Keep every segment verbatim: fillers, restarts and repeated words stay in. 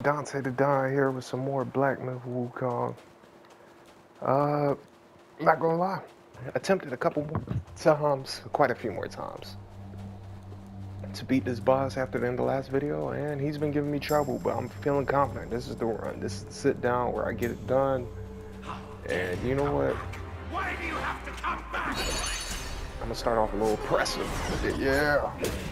Dante the Don here with some more Black Myth Wukong. Uh, not gonna lie, attempted a couple more times, quite a few more times, to beat this boss after the end of the last video, and he's been giving me trouble, but I'm feeling confident. This is the run. This is the sit down where I get it done. And you know what? Why do you have to come back? I'm gonna start off a little oppressive. Yeah.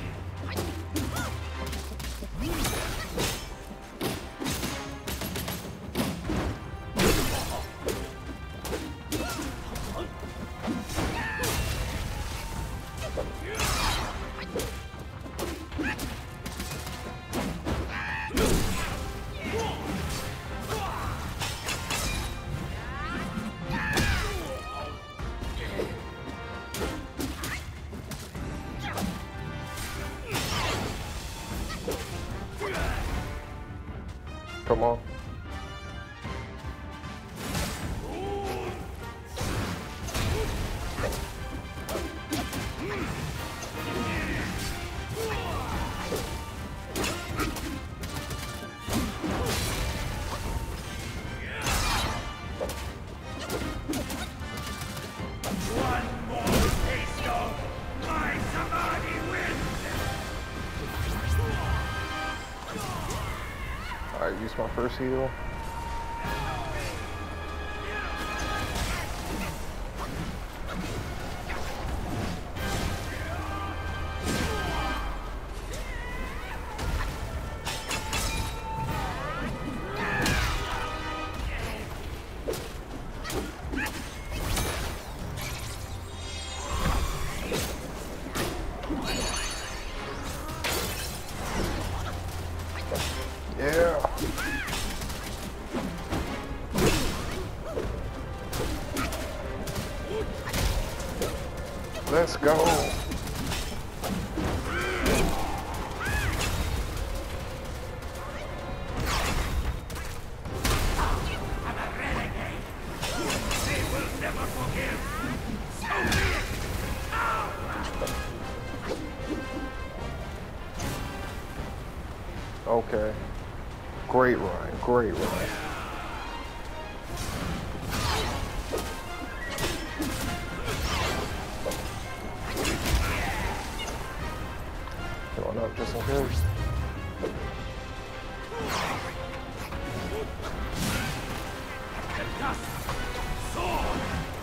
Come on. One more taste of my Samadhi wins! Alright, use my first heal. Yeah. Let's go. I'm a renegade. They will never forgive. So be it. Okay. Great run. Great run. Going up just in case. The dust. Sword.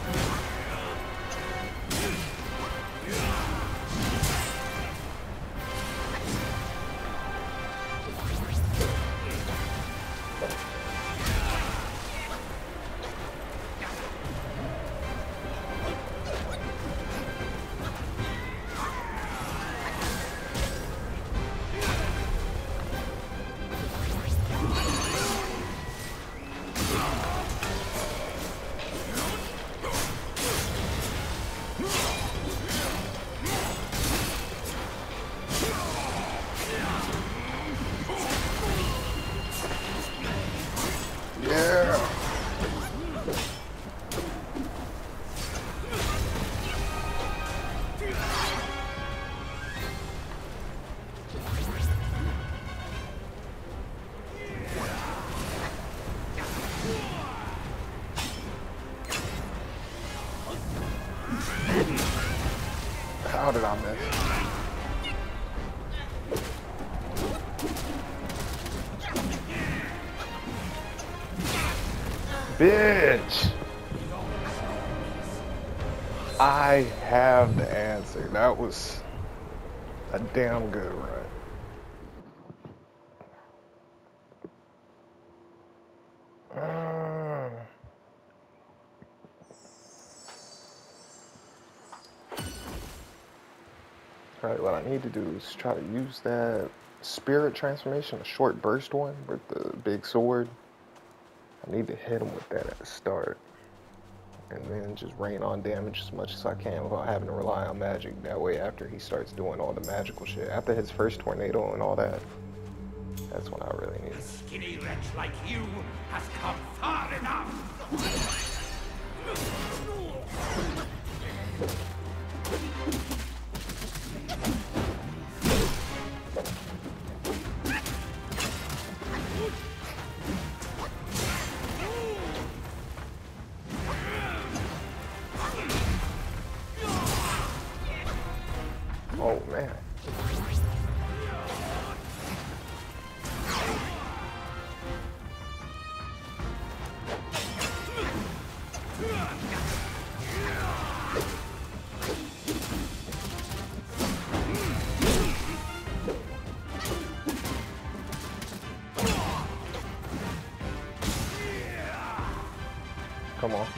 Yeah. How did I miss? Bitch! I have the answer. That was a damn good run. Mm. Alright, what I need to do is try to use that spirit transformation, a short burst one with the big sword. I need to hit him with that at the start. And then just rain on damage as much as I can without having to rely on magic. That way after he starts doing all the magical shit, after his first tornado and all that, that's when I really need A it. skinny wretch like you has come far enough. Come on.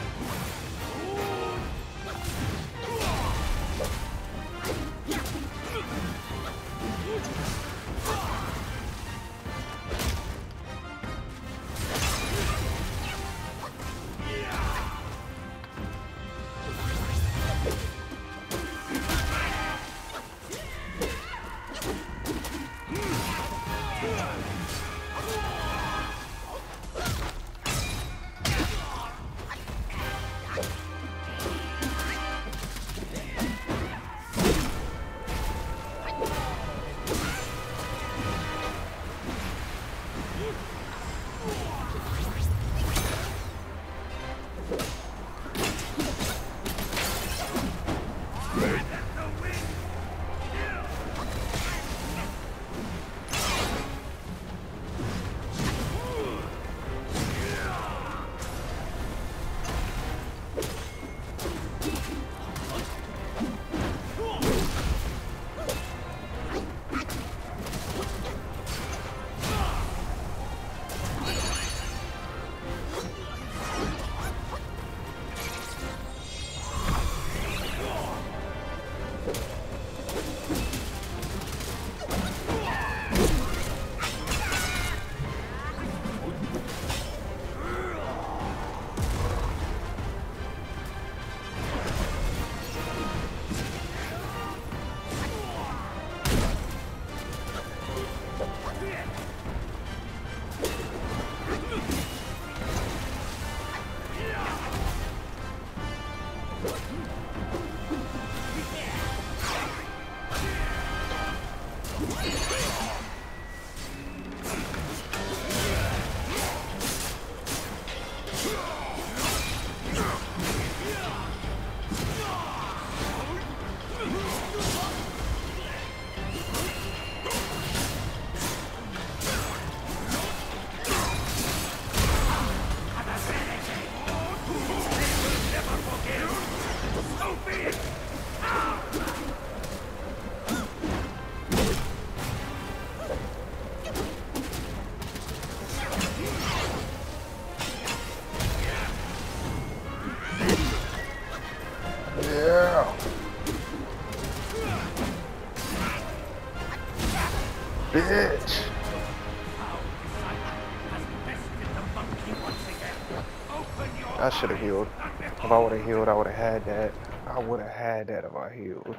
Yeah. Bitch. I should have healed. If I would have healed, I would have had that. I would have had that if I healed.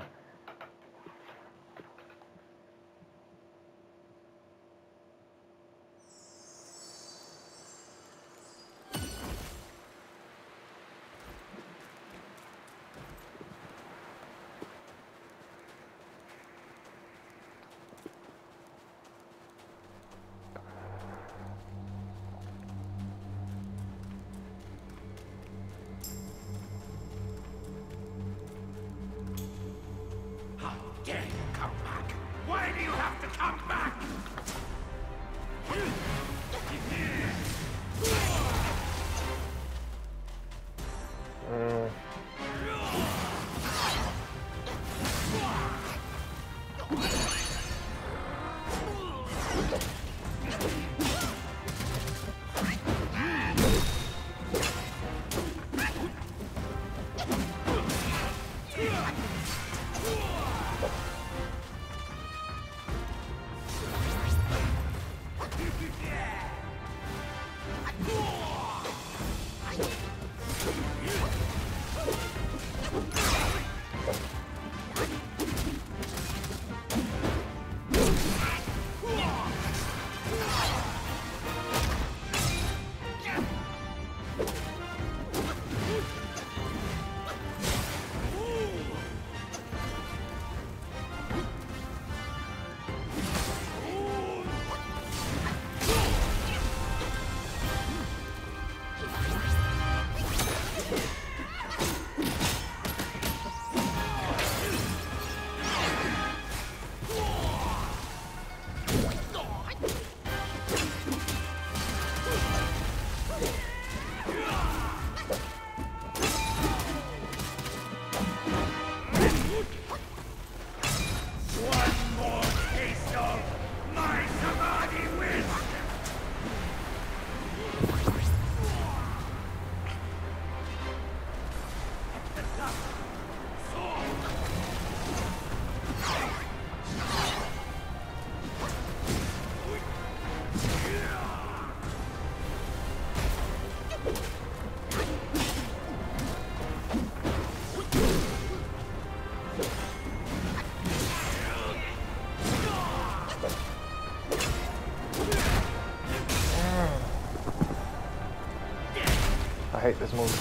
hate this movie.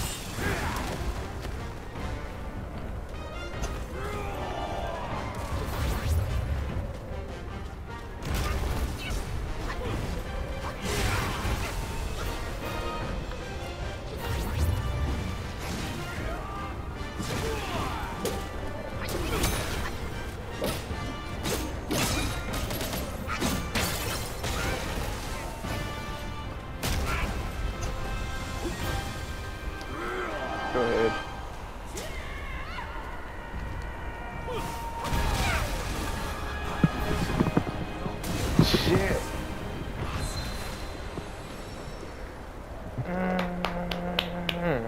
Go ahead. Shit. Mm.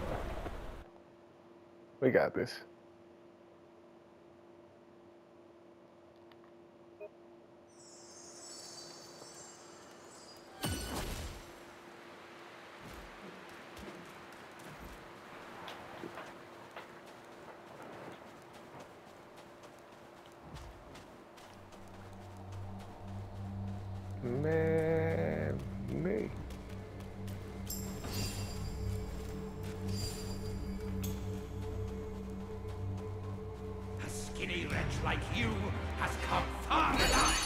We got this. Man, me. A skinny wretch like you has come far alive.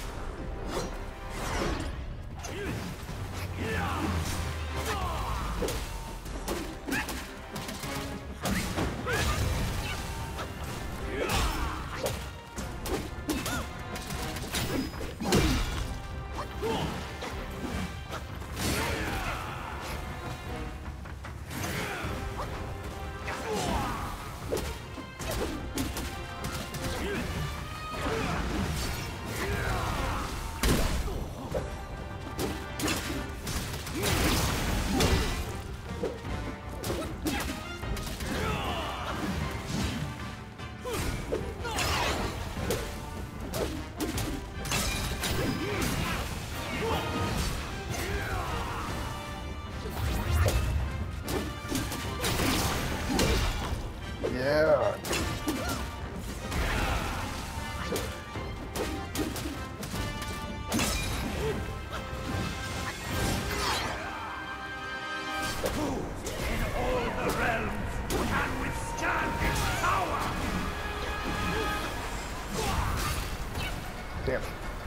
Yeah. Who in all the realms can withstand its power? Damn.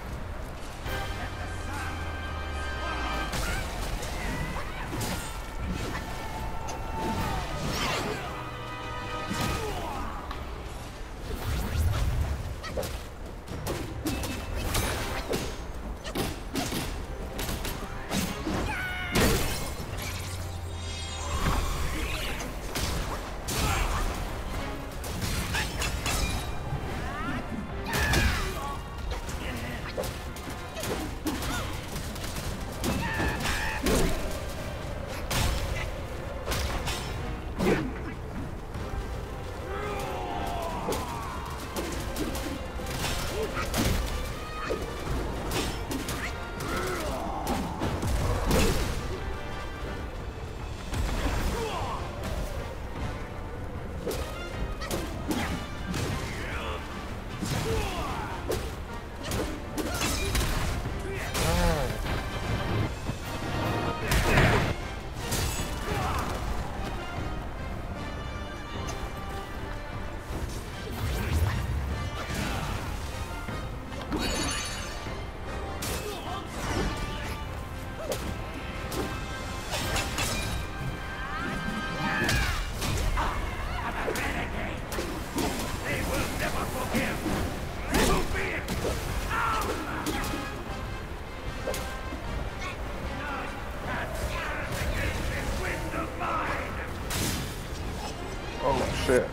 Oh shit.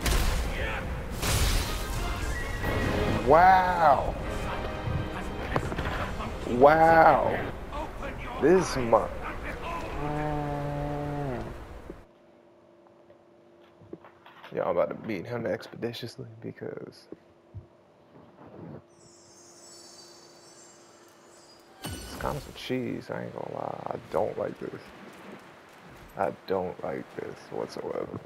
Wow. Wow. This month. Mm. Yeah, I'm about to beat him expeditiously because it's kind of some cheese. I ain't gonna lie. I don't like this. I don't like this whatsoever.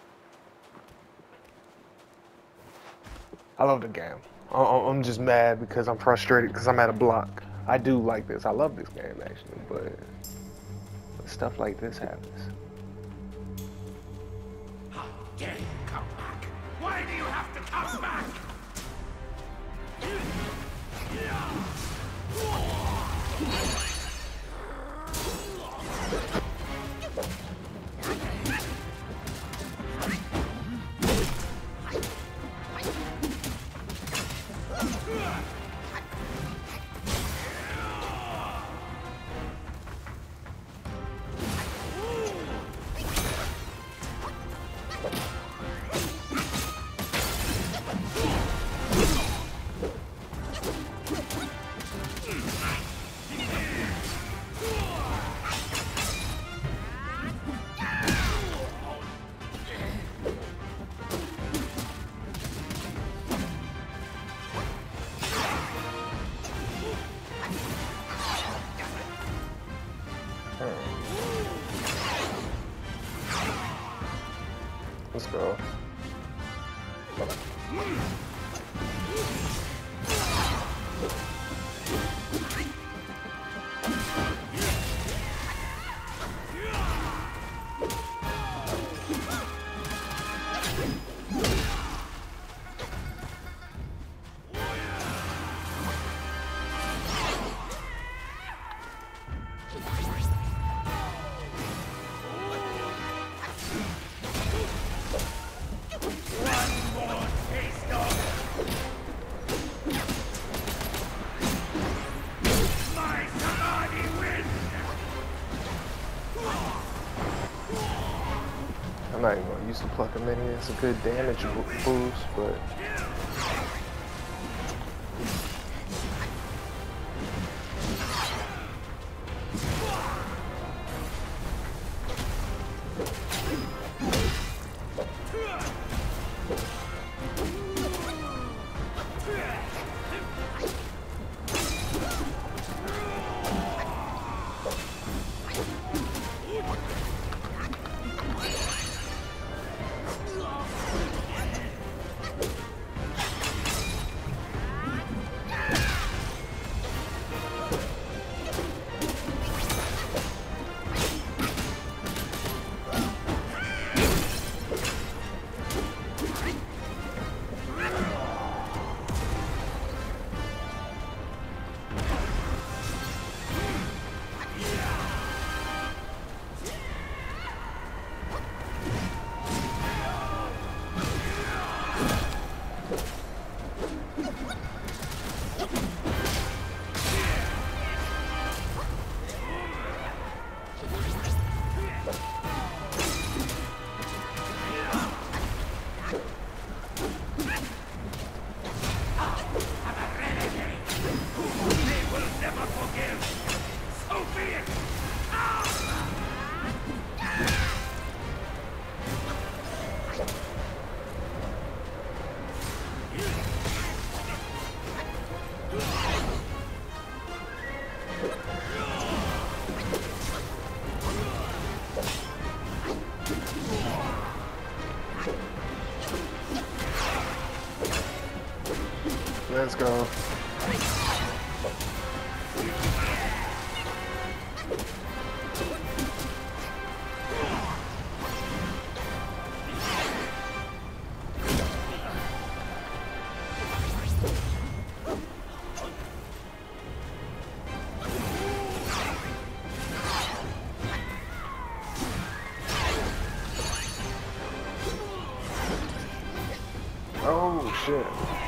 I love the game. I- I'm just mad because I'm frustrated because I'm at a block. I do like this. I love this game actually, but stuff like this happens. Why do you have to come back? Let's go. I'm not even gonna use the pluck a mini. It's a good damage boost, but let's go. Oh shit.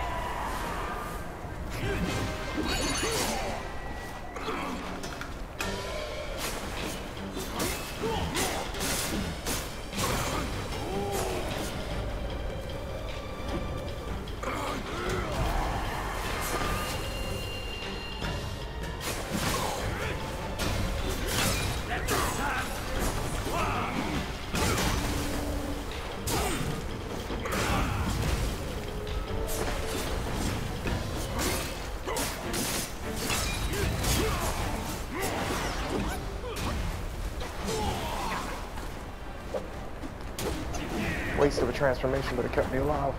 Waste of a transformation, but it kept me alive.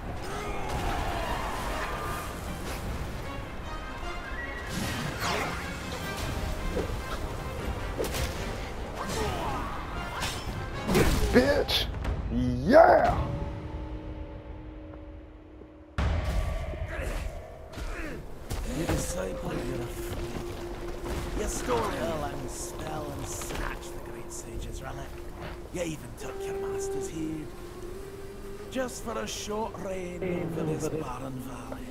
Bitch! Yeah! story of a long spell and snatched the great sage's relic. You even took your master's heed. Just for a short reign over this barren valley.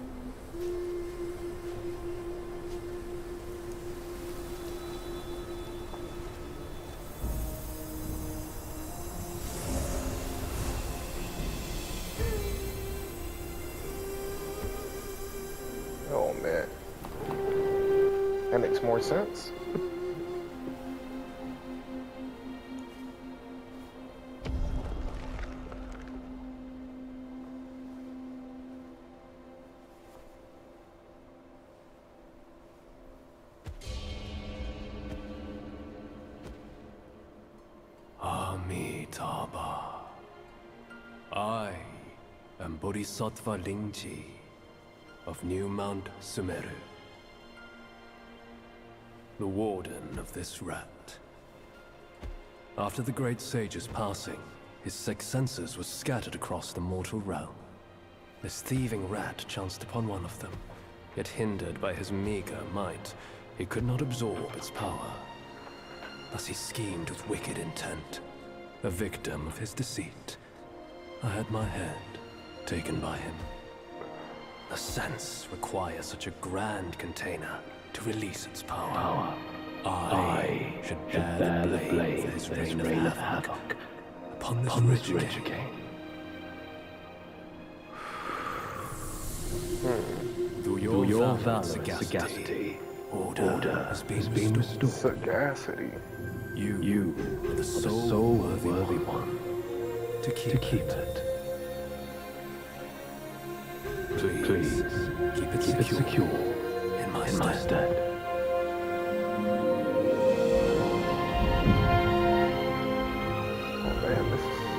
Oh man. That makes more sense. Amitabha. I am Bodhisattva Lingji of New Mount Sumeru, the warden of this rat. After the great sage's passing, his six senses were scattered across the mortal realm. This thieving rat chanced upon one of them, yet hindered by his meager might, he could not absorb its power. Thus he schemed with wicked intent. A victim of his deceit, I had my head taken by him. The sense requires such a grand container to release its power. I, I should bear, bear the blame, blame for his reign, reign of havoc, havoc upon this, upon this rich again. Hmm. Through your, Through your valor sagacity, sagacity order, order has been, has been restored. Sagacity. You, you are the sole, sole worthy, worthy one, one to keep, to keep it. it. Please, Please keep it keep secure, it secure in my in stead. My stead. Oh man, this is...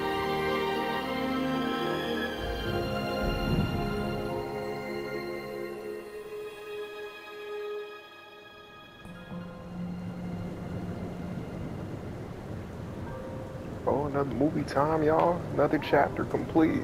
Oh, another movie time, y'all. Another chapter complete.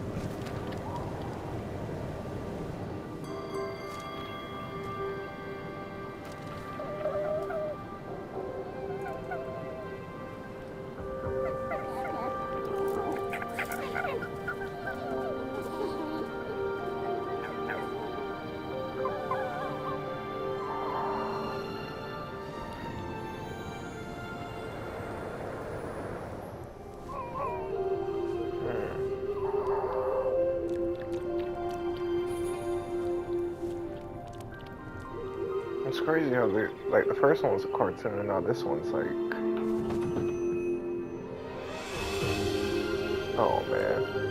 It's crazy how they like the first one was a cartoon and now this one's like, oh man.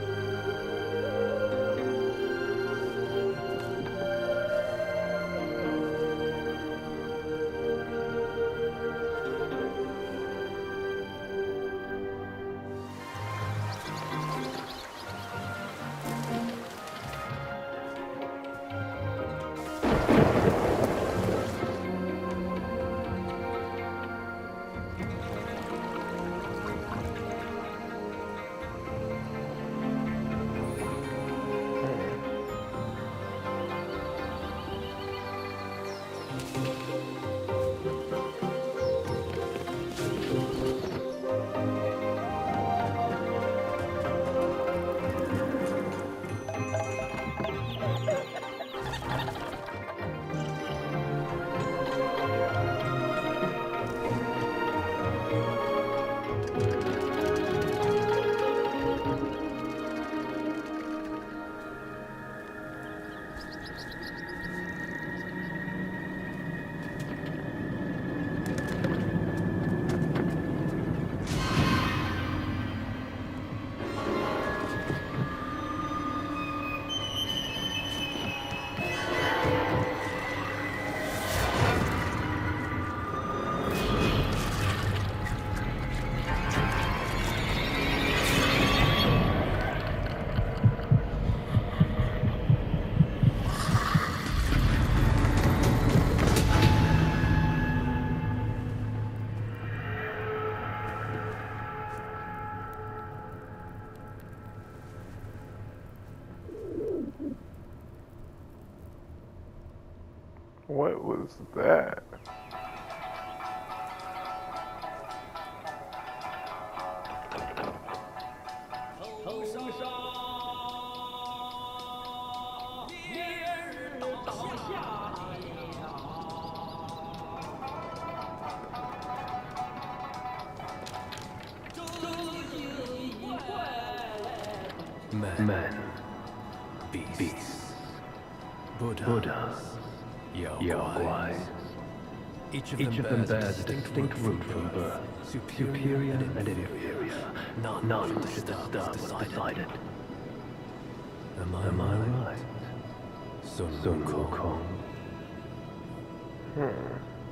What was that? Men. Men. Beasts. Beasts. Buddha. Buddhas. Yaoguais. Each of them, Each of them bears a distinct root from birth, superior and inferior. None, None should should disturb disturb what's what's decided. decided. Am I Am I right? right? Sun Sun Wukong. Wukong. Hmm.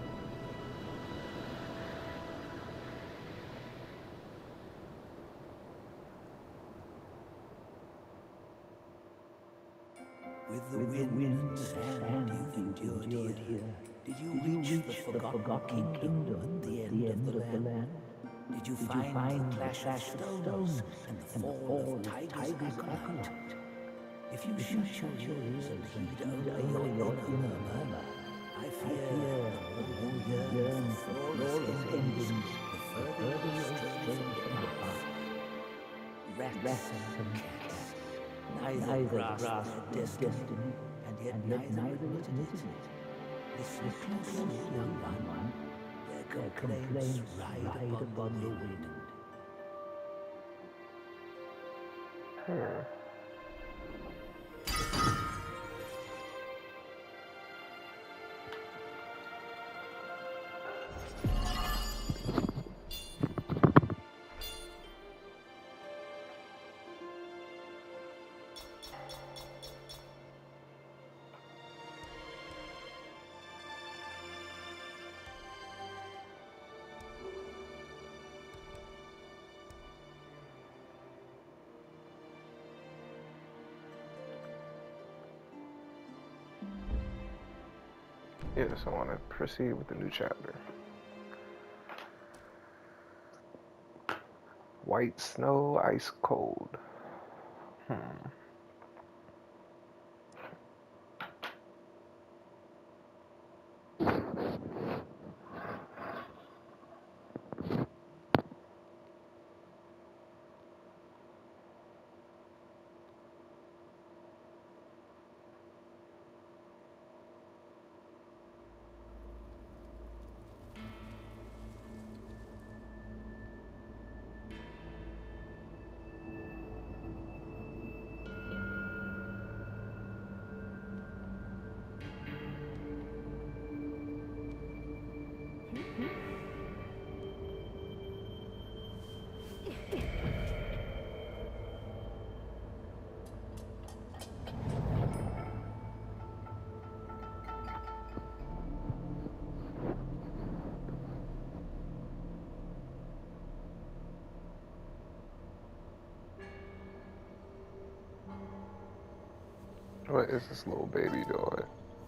With the wind and sand you've endured here, did you reach the forgotten kingdom at the end of the land? Did you find the clash of stones and the fall of Tiger's acolyte? If you shut your ears and heed only your inner murmur, I fear that all yearn for flawless endings, the further you stray from the path. Rats and cats, neither grasp their destiny, and yet neither admit it. Listen closely, young one. Their complaints ride upon the wind. Hmm. Yes, I want to proceed with the new chapter. White snow, ice cold. Hmm. What is this little baby doing?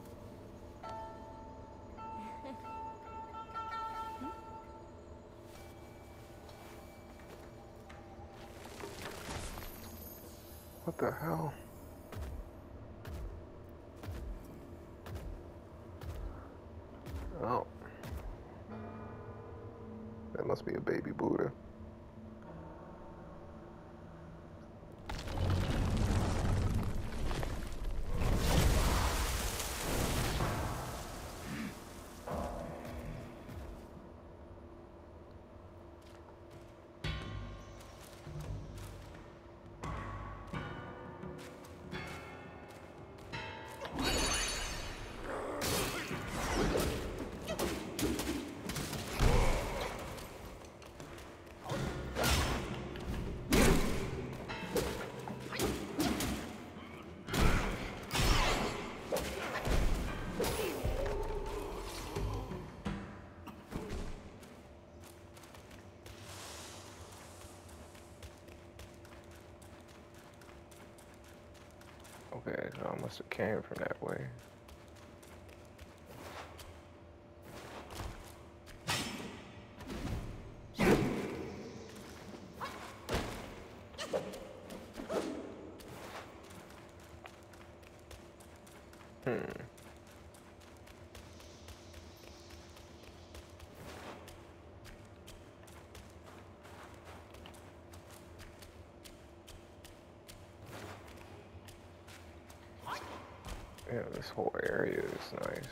What the hell? Oh. That must be a baby Buddha. Okay, so I must have came from that way. Hmm. Yeah, this whole area is nice.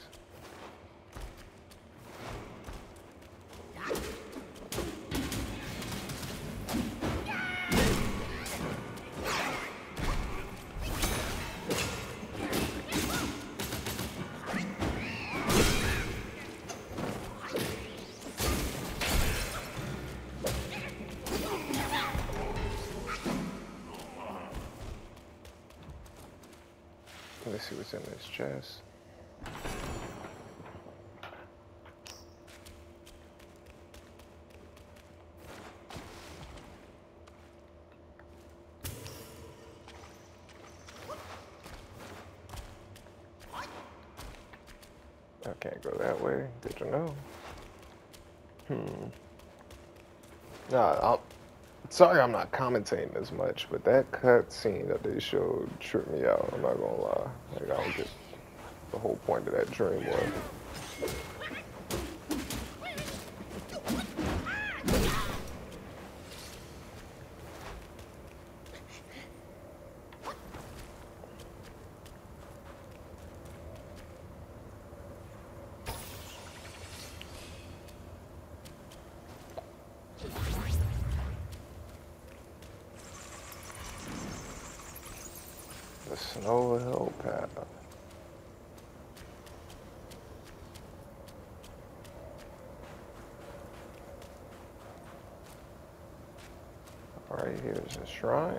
see what's in this chest. I can't go that way. Did you know? Hmm. Nah, I'll, sorry I'm not commentating as much, but that cutscene that they showed tripped me out. I'm not gonna lie. Like, I don't get the whole point of that dream was. The Snow Hill Path. Right here's a shrine.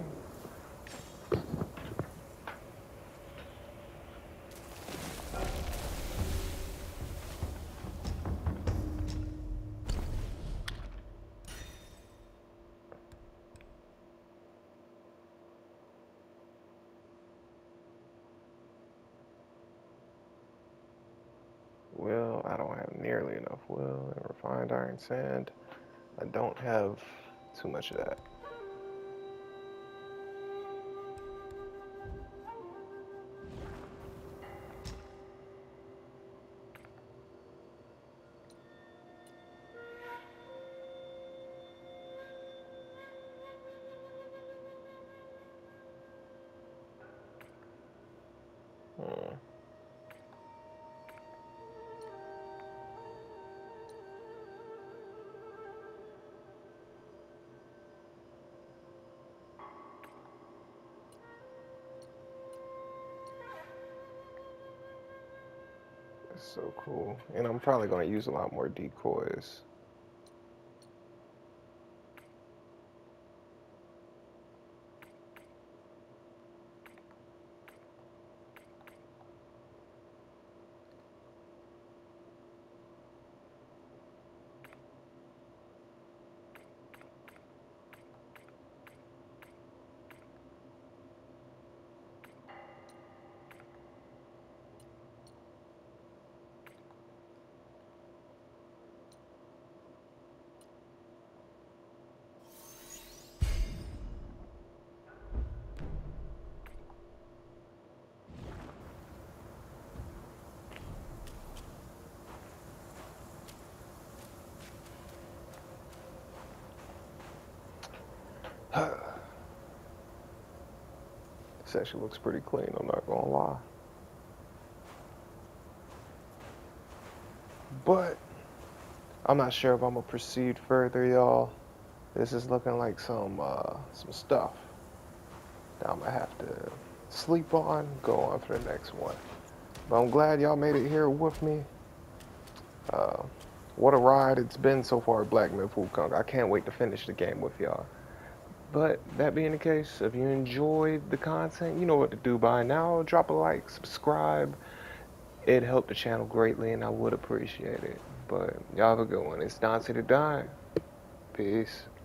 Well, I don't have nearly enough wool and refined iron sand. I don't have too much of that. Hmm. It's so cool. And I'm probably going to use a lot more decoys. This actually looks pretty clean, I'm not gonna lie. But I'm not sure if I'm gonna proceed further, y'all. This is looking like some uh, some stuff that I'm gonna have to sleep on, go on for the next one. But I'm glad y'all made it here with me. Uh, what a ride it's been so far at Black Myth: Wukong. I can't wait to finish the game with y'all. But that being the case, if you enjoyed the content, you know what to do by now. Drop a like, subscribe. It'd help the channel greatly, and I would appreciate it. But y'all have a good one. It's Dante the Dime. Peace.